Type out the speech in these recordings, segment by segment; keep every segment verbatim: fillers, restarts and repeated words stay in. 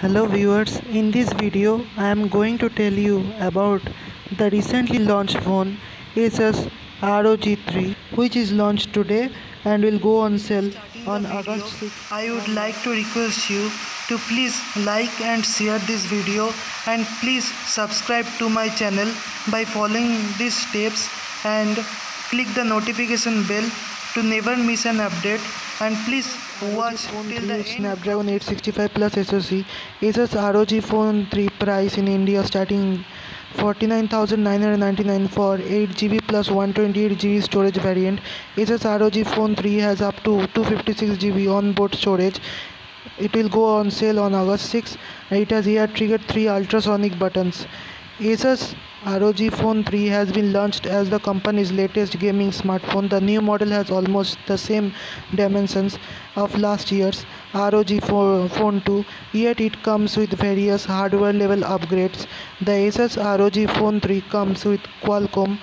Hello viewers, in this video I am going to tell you about the recently launched phone Asus R O G three, which is launched today and will go on sale on August sixth. I would like to request you to please like and share this video, and please subscribe to my channel by following these steps and click the notification bell to never miss an update, and please watch till the end. Snapdragon eight sixty-five plus S O C. Asus R O G Phone three price in India starting forty-nine thousand nine hundred ninety-nine for eight G B plus one twenty-eight G B storage variant. Asus R O G Phone three has up to two fifty-six G B on-board storage. It will go on sale on August sixth, and it has ear triggered three ultrasonic buttons. Asus R O G Phone three has been launched as the company's latest gaming smartphone. The new model has almost the same dimensions of last year's R O G Phone two, yet it comes with various hardware level upgrades. The Asus R O G Phone three comes with Qualcomm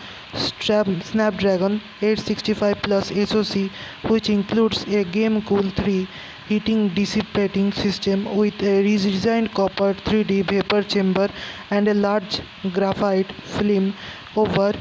Snapdragon eight sixty-five plus S O C, which includes a GameCool three heating dissipating system with a redesigned copper three D vapor chamber and a large graphite film over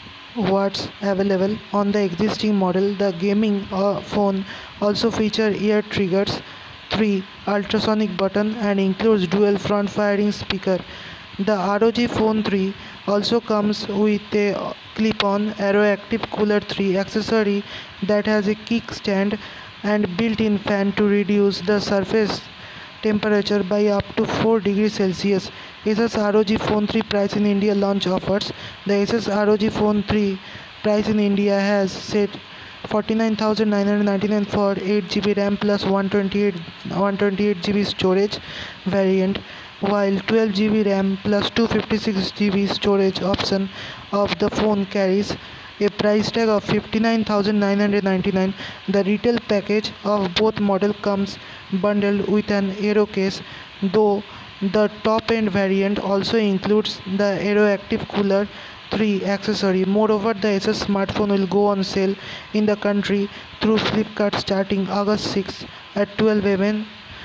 what's available on the existing model. The gaming uh, phone also features ear triggers, three ultrasonic button, and includes dual front firing speaker. The R O G Phone three also comes with a clip-on Aeroactive Cooler three accessory that has a kickstand and built-in fan to reduce the surface temperature by up to four degrees Celsius. Asus R O G Phone three price in India launch offers. The Asus R O G Phone three price in India has set forty-nine thousand nine hundred ninety-nine for eight G B RAM plus one twenty-eight G B storage variant, while twelve G B RAM plus two fifty-six G B storage option of the phone carries a price tag of fifty-nine thousand nine hundred ninety-nine. The retail package of both models comes bundled with an Aero case, though the top-end variant also includes the Aeroactive Cooler three accessory. Moreover, the Asus smartphone will go on sale in the country through Flipkart starting August sixth at twelve A M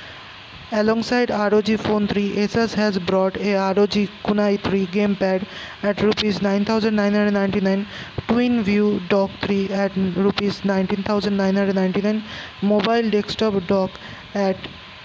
Alongside R O G Phone three, Asus has brought a R O G Kunai three gamepad at rupees nine thousand nine hundred ninety-nine, TwinView Dock three at rupees nineteen thousand nine hundred ninety-nine, Mobile Desktop Dock at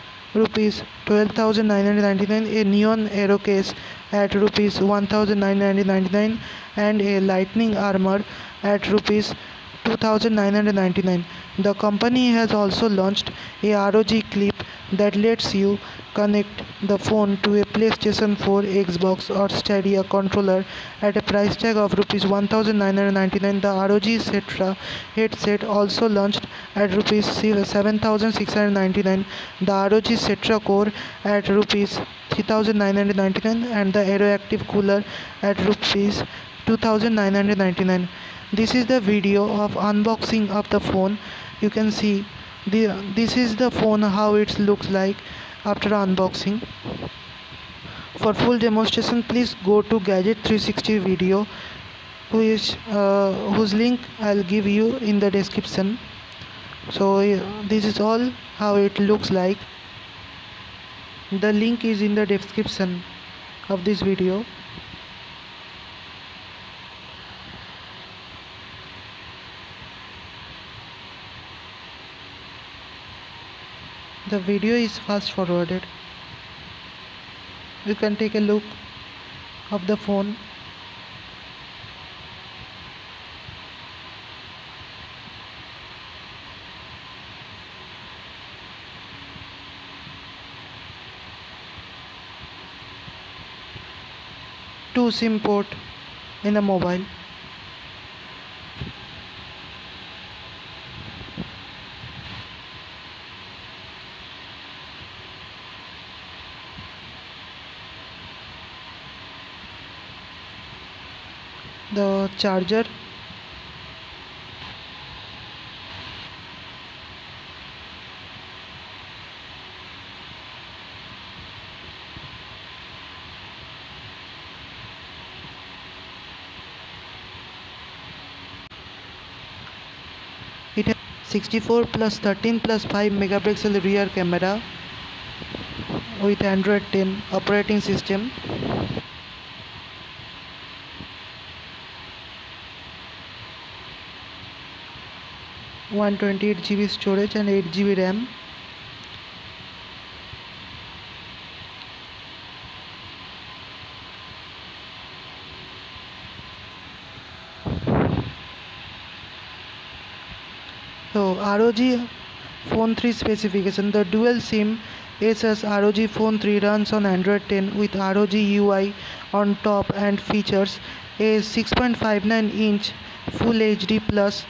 rupees twelve thousand nine hundred ninety-nine, a Neon Aero case at rupees one thousand nine hundred ninety-nine, and a Lightning Armor at rupees two thousand nine hundred ninety-nine. The company has also launched a R O G clip that lets you connect the phone to a PlayStation four, Xbox or Stadia controller at a price tag of rupees one thousand nine hundred ninety-nine. The R O G Cetra headset also launched at rupees seven thousand six hundred ninety-nine, the R O G Cetra Core at rupees three thousand nine hundred ninety-nine, and the Aeroactive Cooler at rupees two thousand nine hundred ninety-nine. This is the video of unboxing of the phone. You can see the this is the phone, how it looks like after unboxing. For full demonstration, please go to Gadget three sixty video, which uh, whose link I'll give you in the description. So uh, this is all how it looks like. The link is in the description of this video. The video is fast forwarded. You can take a look of the phone. Two SIM port in a mobile. The charger, it has sixty-four plus thirteen plus five megapixel rear camera, with Android ten operating system. one twenty-eight G B storage and eight G B RAM. So R O G Phone three specification. The dual SIM Asus R O G Phone three runs on Android ten with R O G U I on top and features a six point five nine inch Full H D Plus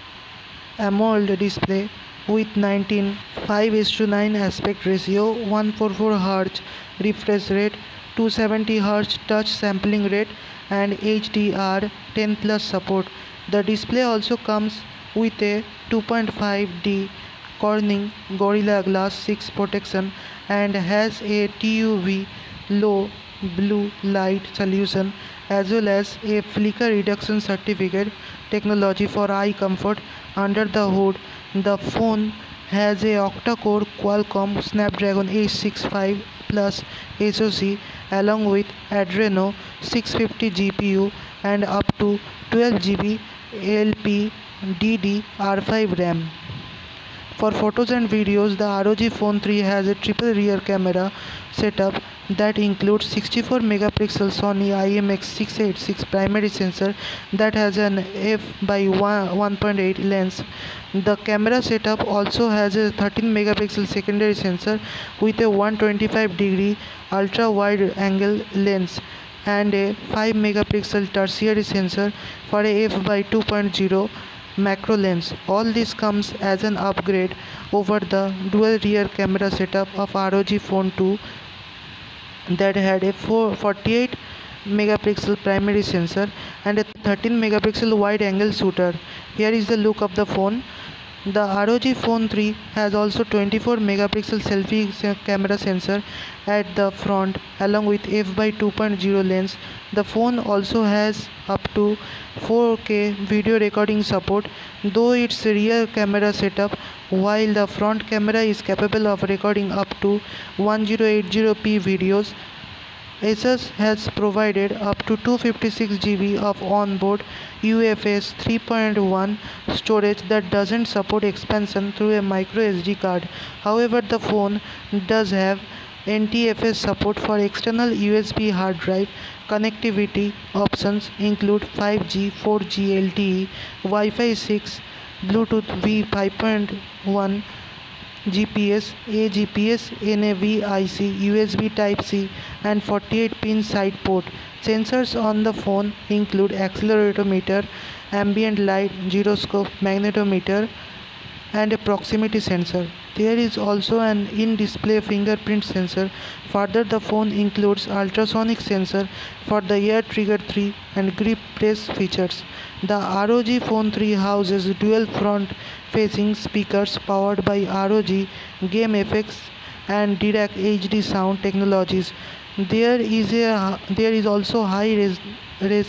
AMOLED display with nineteen five is to nine aspect ratio, one forty-four hertz refresh rate, two seventy hertz touch sampling rate, and H D R ten plus support. The display also comes with a two point five D Corning Gorilla Glass six protection and has a T U V low blue light solution as well as a flicker reduction certificate technology for eye comfort. Under the hood, the phone has a octa-core Qualcomm Snapdragon eight sixty-five Plus SoC along with Adreno six fifty G P U and up to twelve G B L P D D R five RAM. For photos and videos, the R O G Phone three has a triple rear camera setup that includes sixty-four megapixel Sony I M X six eighty-six primary sensor that has an f by one point eight lens. The camera setup also has a thirteen megapixel secondary sensor with a one hundred twenty-five degree ultra wide angle lens and a five megapixel tertiary sensor for a f by two point zero macro lens. All this comes as an upgrade over the dual rear camera setup of R O G Phone two that had a forty-eight megapixel primary sensor and a thirteen megapixel wide angle shooter. Here is the look of the phone. The R O G Phone three has also twenty-four megapixel selfie camera sensor at the front along with f by two point zero lens. The phone also has up to four K video recording support, though its rear camera setup, while the front camera is capable of recording up to ten eighty p videos. Asus has provided up to two hundred fifty-six G B of onboard U F S three point one storage that doesn't support expansion through a micro S D card. However, the phone does have N T F S support for external U S B hard drive. Connectivity options include five G, four G L T E, Wi-Fi six, Bluetooth V five point one, G P S, A G P S, N A V I C, U S B Type-C and forty-eight pin side port. Sensors on the phone include accelerometer, ambient light, gyroscope, magnetometer and a proximity sensor. There is also an in-display fingerprint sensor. Further, the phone includes ultrasonic sensor for the ear trigger three and grip press features. The R O G Phone three houses dual front-facing speakers powered by R O G Game F X and Dirac H D sound technologies. There is a there is also high res, res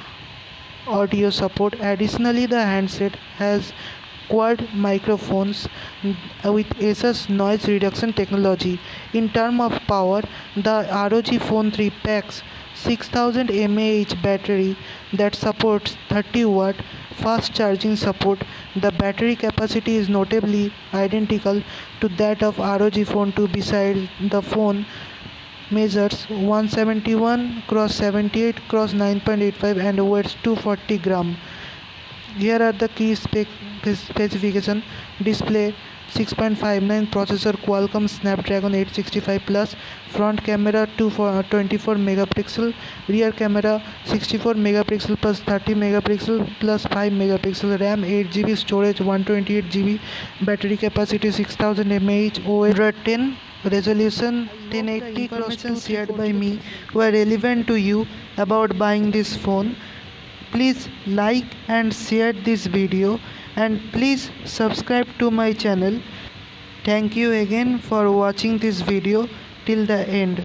audio support. Additionally, the handset has quad microphones with Asus noise reduction technology. In terms of power, the R O G Phone three packs six thousand milliamp hour battery that supports thirty watt fast charging support. The battery capacity is notably identical to that of R O G Phone two. Besides, the phone measures one seventy-one cross seventy-eight cross nine point eight five and weighs two hundred forty grams. Here are the key spec specification. Display six point five nine, processor Qualcomm Snapdragon eight sixty-five Plus, front camera twenty-four megapixel, rear camera sixty-four megapixel plus thirty megapixel plus five megapixel, RAM eight G B, storage one hundred twenty-eight G B, battery capacity six thousand milliamp hour, O S Android ten, resolution ten eighty cross two shared by me were relevant to you about buying this phone. Please like and share this video and please subscribe to my channel. Thank you again for watching this video till the end.